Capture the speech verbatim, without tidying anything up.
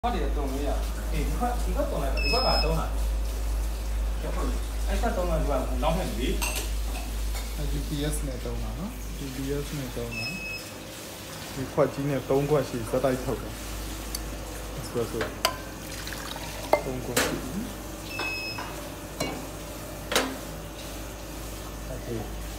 我哋動嘅啊，誒ဒီ塊ဒီ塊動လိုက်တာဒီ塊ပါတုံးတာကျောက်ဖို့အဲ့塊တုံးတာဒီကနောက်ထပ်ပြီ G P S နဲ့တုံးတာနော် G P S နဲ့တုံးတာဒီခွက်ကြီးနဲ့သုံးခွက်ရှိစက်တိုက်ထုတ်တယ်ဆိုဆိုသုံးခွက်ရှိโอเค